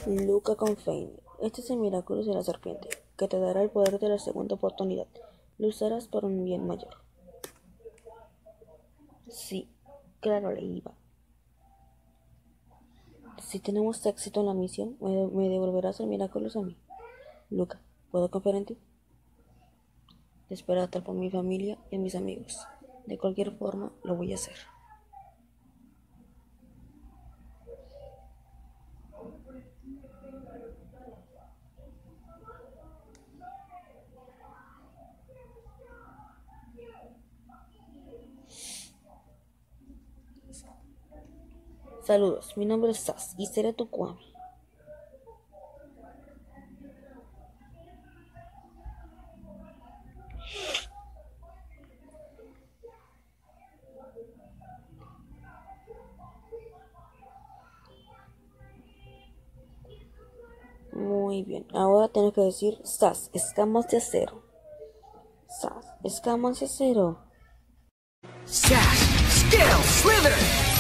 Luca Confein. Este es el milagro de la serpiente, que te dará el poder de la segunda oportunidad. Lo usarás por un bien mayor. Sí, claro, le iba. Si tenemos éxito en la misión, me devolverás el milagro a mí. Luca, ¿puedo confiar en ti? Te espero hasta por mi familia y mis amigos. De cualquier forma, lo voy a hacer. Saludos, mi nombre es Sas y seré tu Kwame. Muy bien, ahora tengo que decir Sas, escamas de acero. Sas, escamas de acero. Sash, Scale, Slither!